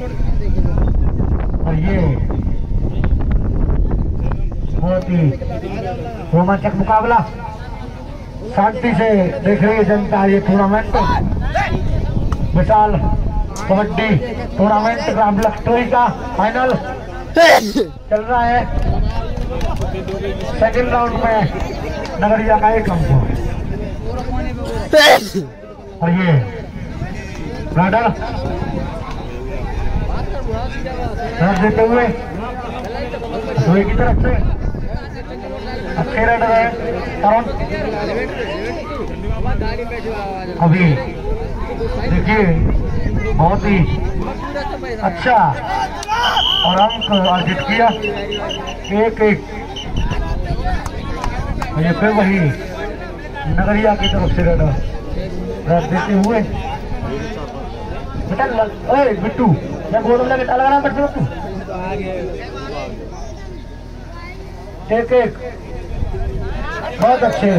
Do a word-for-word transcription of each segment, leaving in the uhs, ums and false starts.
और ये बहुत ही रोमांचक मुकाबला, शांति से देख रही है जनता ये टूर्नामेंट। विशाल कबड्डी टूर्नामेंट ग्राम लखटोई का फाइनल चल रहा है। सेकंड राउंड में नगरिया का एक अंक और ये राडर रन देते हुए धोई की तरफ से अच्छे राडर है तरुण। अभी देखिए बहुत ही अच्छा और अंक अर्जित किया, एक एक। ये फिर वही नगरिया की तरफ से रन रन देते हुए बेटा ओए बिट्टू मैं बोल रहा बेटा लगा बेटा तू एक एक बहुत अच्छे।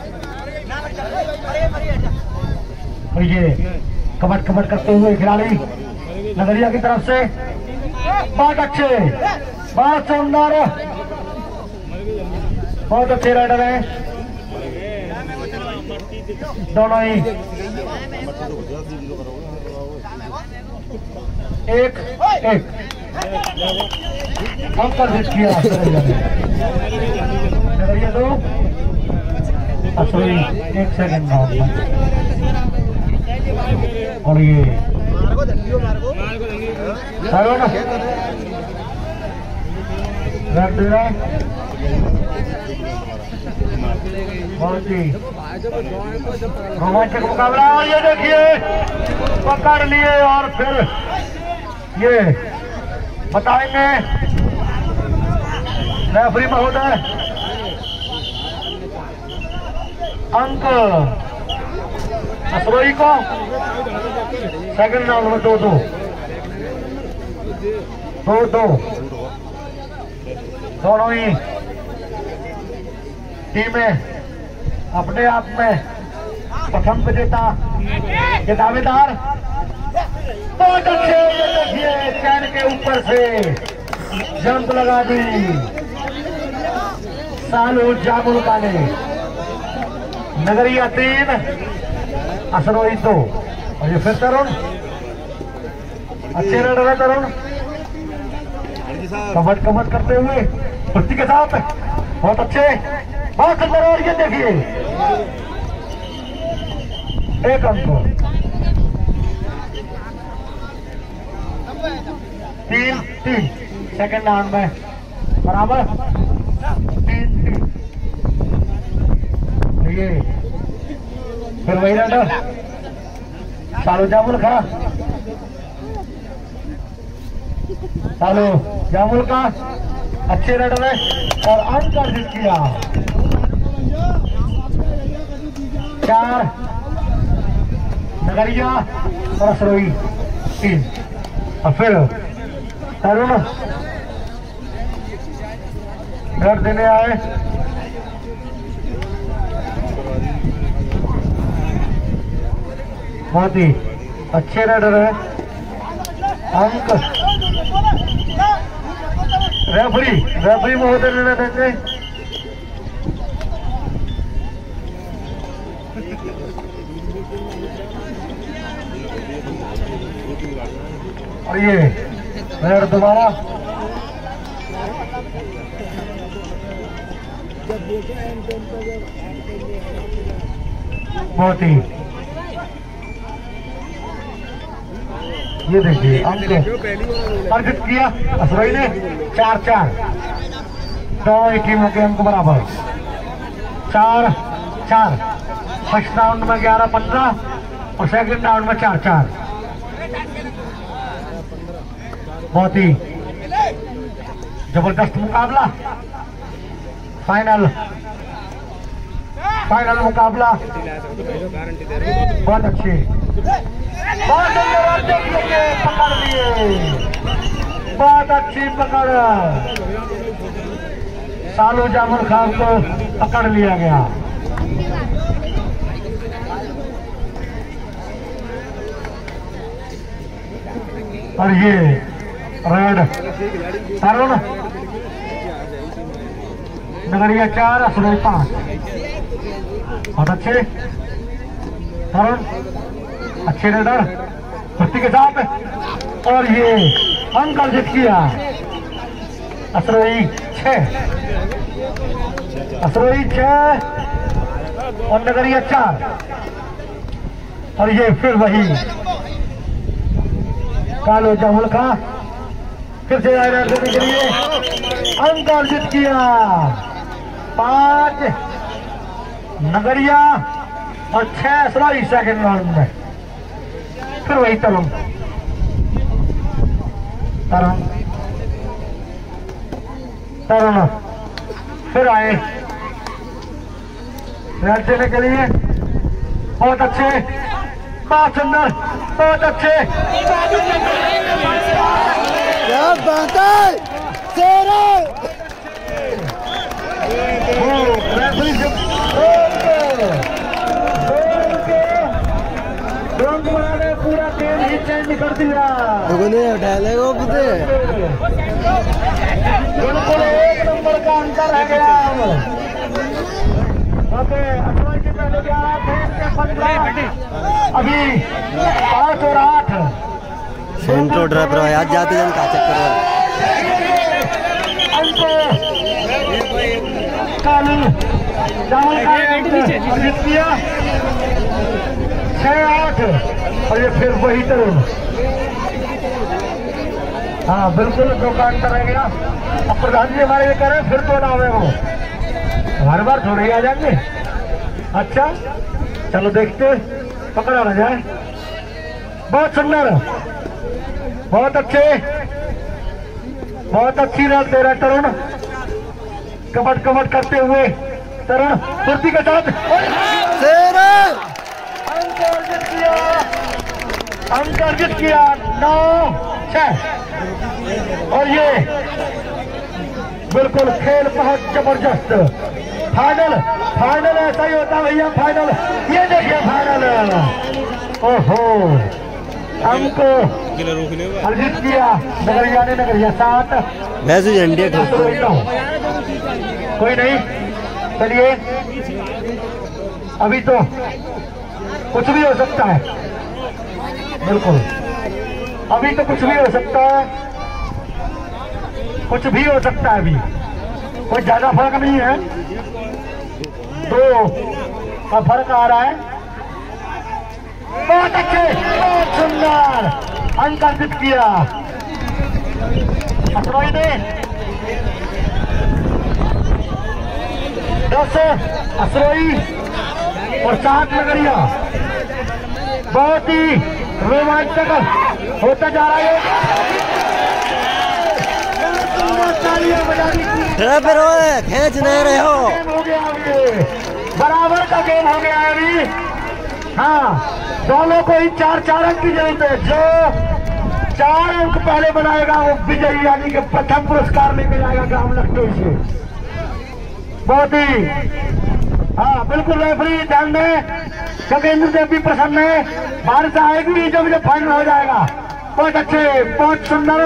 और ये कबट कबट करते हुए खिलाड़ी नगरिया की तरफ से बहुत अच्छे, बहुत शानदार, बहुत अच्छे राइडर हैं दोनों ही। एक एक अंक अर्जित किया नगरिया दो असली एक सेकंड और ये रख देना बहुत ही रोमांचक मुकाबला। और ये देखिए पकड़ लिए और फिर ये बताएंगे रेफरी महोदय अंक असरोई को सेकंड राउंड में दो दो दो दो दोनों ही टीमें अपने आप में प्रथम विजेता के दावेदार। बहुत अच्छे, देखिए चैन के ऊपर से जंप लगा दी सालू जामुल का ने। नगरिया तीन असरोई दो और ये फिर तरुण अच्छे रन रहे तरुण कमट कमट करते हुए कुश्ती के साथ बहुत अच्छे, बहुत सुंदर। और ये देखिए एक अंक तीन तीन सेकंड राउंड में बराबर तीन तीन। ये फिर वही राइडर सालू जामुल खा सालू जामुल का अच्छे राइडर है और अंक अर्जित किया चार नगरिया और असरोई तीन। और फिर तरुण घर देने आए बहुत ही अच्छे राइडर है। अंक रेफरी रेफरी महोदय निर्णय देंगे। और ये रेड दोबारा बहुत ही ये देखिए अंक अर्जित किया असरोई ने चार चार। दोनों ही टीमों के अंक बराबर चार चार। फर्स्ट राउंड में ग्यारह पंद्रह और सेकंड राउंड में चार चार। बहुत ही जबरदस्त मुकाबला, फाइनल फाइनल मुकाबला बहुत अच्छी, बहुत पकड़ लिए, बहुत अच्छी पकड़। सालू जामुल खान को पकड़ लिया गया। और ये रेड तरुण नगरिया चार असरोई पांच। बहुत अच्छे तरुण, अच्छे रेडर कुश्ती के साथ। और ये अंक अर्जित किया असरोई छह, असरोई छह और नगरिया चार। और ये फिर वही कालो जामुल का फिर से देने के लिए अंक अर्जित किया पांच नगरिया और छह असरोई सेकंड राउंड में। फिर वही तरुण तरुण तरुण फिर आए रेड देने के लिए। बहुत अच्छे, बहुत सुंदर, बहुत अच्छे। क्या बात है तेरे पूरा गेम ही चेंज कर दिया। डालेगा बुद्धे बिल्कुल एक नंबर का अंतर है गया। ओके असरोई के पहले ग्यारह थे, अभी पाँच और आठ सेंट्रो ड्राइव रहा है आज जाते जन का चक्कर है। कालू जामुल का अर्जित किया छह आठ। और ये फिर वही तरुण। हाँ बिल्कुल दो का अंतर रह गया। अब प्रधान जी हमारे ये कह रहे फिर तो ना हुए वो हर बार थोड़े ही आ जाएंगे। अच्छा चलो देखते पकड़ा ना जाए। बहुत सुंदर, बहुत अच्छे, बहुत अच्छी रन दे रहा है तरुण। कबट कबट करते हुए तरुण फुर्ती के साथ अंक अर्जित किया, अंक अर्जित किया नौ छह। और ये बिल्कुल खेल बहुत जबरदस्त। फाइनल फाइनल ऐसा ही होता भैया फाइनल। ये देखिए फाइनल। ओहो हमको अर्जित किया नगरिया ने नगरिया सात इंडिया कोई नहीं। चलिए अभी तो कुछ भी हो सकता है। बिल्कुल अभी तो कुछ भी हो सकता है, कुछ भी हो सकता है। अभी कोई ज्यादा फर्क नहीं है, दो का फर्क आ रहा है। बहुत अच्छे, बहुत सुंदर अंक अर्जित किया असरोई ने। दस असरोई और सात नगरिया। बहुत ही रोमांचक होता जा रहा है। खेच नहीं रहे हो। हो गया अभी बराबर का गेम हो गया है अभी। हाँ दोनों को ही चार चार अंक की जरूरत है। जो चार अंक पहले बनाएगा वो विजयी यानी कि प्रथम पुरस्कार लेके जाएगा ग्राम लखनऊ से। बहुत ही हाँ बिल्कुल रेफरी ध्यान दें क्योंकि इंद्र देव भी प्रसन्न है। बारिश आएगी जब जब फाइनल हो जाएगा। बहुत अच्छे, बहुत सुंदर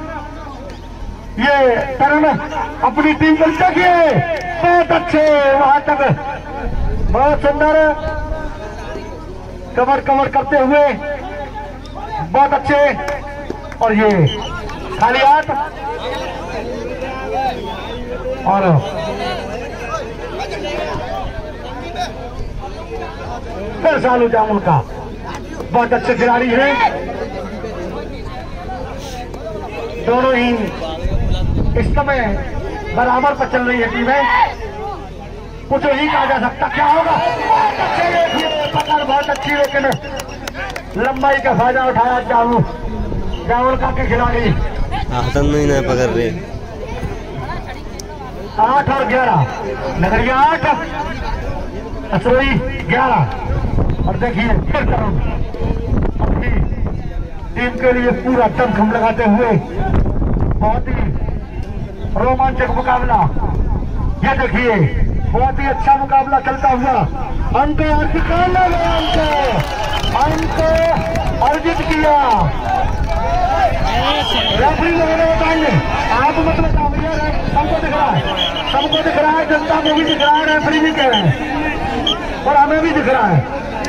ये तरुण अपनी टीम को देखिए। बहुत अच्छे वहां तक, बहुत सुंदर कवर कवर करते हुए बहुत अच्छे। और ये खाली हाथ और फिर सालू जामुल का बहुत अच्छे खिलाड़ी हैं दोनों ही। इस समय बराबर पर चल रही है टीमें। कुछ नहीं कहा जा सकता क्या होगा। बहुत अच्छे पकड़, बहुत अच्छी, लेकिन लंबाई का फायदा उठाया जामुल जामुल का के खिलाड़ी। हसन नहीं ना पकड़ रहे। आठ और ग्यारह नगरिया आठ असरोई ग्यारह। और देखिए फिर तरुण अपनी टीम के लिए पूरा दमखम लगाते हुए बहुत ही रोमांचक मुकाबला। ये देखिए बहुत ही अच्छा मुकाबला चलता हुआ। अंक अर्जित अंक अंक अर्जित किया सबको दिख रहा है, जनता को भी दिख रहा है, रेफरी भी कह रहे हैं और हमें भी दिख रहा है।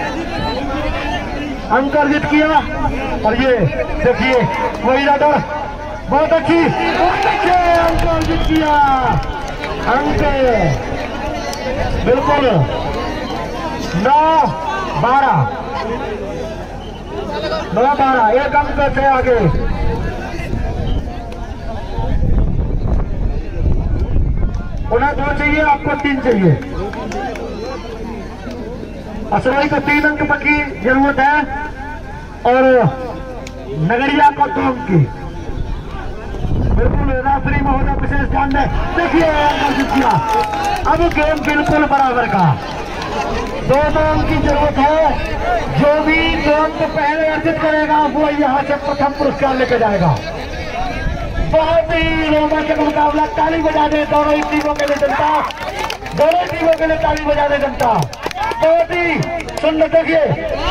अंक अर्जित किया और ये देखिए वही राडर बहुत अच्छी बहुत अच्छे अंक अर्जित किया। अंक बिल्कुल नौ बारह नौ बारह एक अंक से आगे। उन्हें दो चाहिए, आपको तीन चाहिए। असरई को तीन अंक की जरूरत है और नगरिया को दो अंक की। बिल्कुल रेफरी महोदय विशेष ध्यान दें। देखिए किया, अब गेम बिल्कुल बराबर का, दो दो अंक की जरूरत है। जो भी दो अंक पहले अर्जित करेगा वो यहाँ से प्रथम पुरस्कार लेके जाएगा। बहुत ही रोमांचक मुकाबला, ताली बजा दे दोनों ही टीमों के लिए जनता, दोनों टीमों के लिए ताली बजा दे जनता। बहुत ही सुंदर देखिए,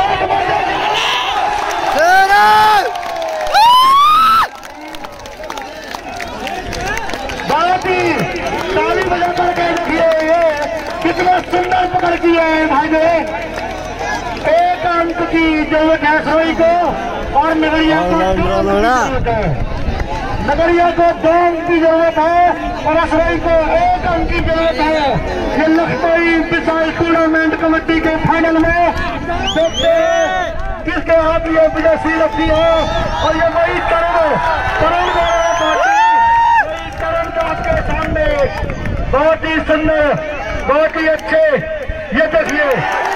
बहुत ही ताली बजा करके देखिए ये कितना सुंदर पकड़ की है भाई बहन। एक अंक की जरूरत है सरोई को और नगरिया को जरूरत है। नगरिया को दो अंक की जरूरत है और असरई को एक अंक की जरूरत है। ये लखनऊ विशाल टूर्नामेंट कमेटी के फाइनल में देखते हैं किसके हाथ ये विदेशी लगती है। और ये वही करण करण वही करण दास के सामने बहुत ही सुंदर, बहुत ही अच्छे, ये देखिए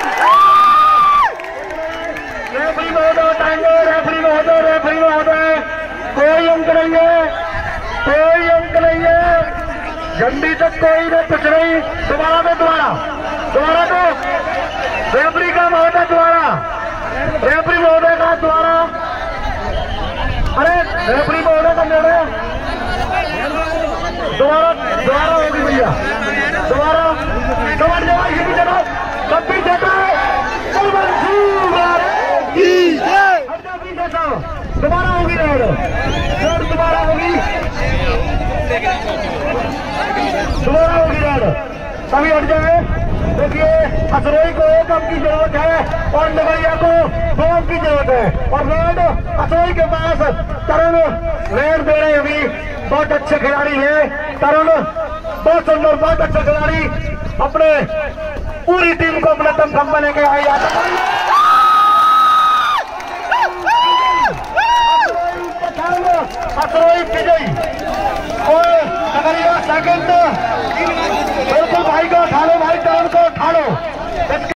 रेफरी महोदय बताएंगे। रेफरी महोदय रेफरी महोदय कोई अंक नहीं है, कोई अंक नहीं है, झंडी तक कोई नहीं, कुछ नहीं। दोबारा दो, दोबारा दोबारा दो, रेफरी का महोदय दोबारा, रेफरी महोदय का दोबारा। अरे रेफरी महोदय का निर्णय दोबारा दोबारा होगी भैया, दोबारा दोबारा जगह सब भी देखा दोबारा होगी रोड रोड दोबारा होगी दोबारा होगी रोड सभी हट जाए। देखिए असरई को एक अंक की जरूरत है और नगरिया को दो अंक की जरूरत है और रोड असरई के पास तरुण रेड दे रहे अभी। बहुत अच्छे खिलाड़ी है तरुण, बहुत सुंदर, बहुत अच्छे खिलाड़ी, अपने पूरी टीम को अपने दम बने के आई असरई विजयी और नगरिया सेकंड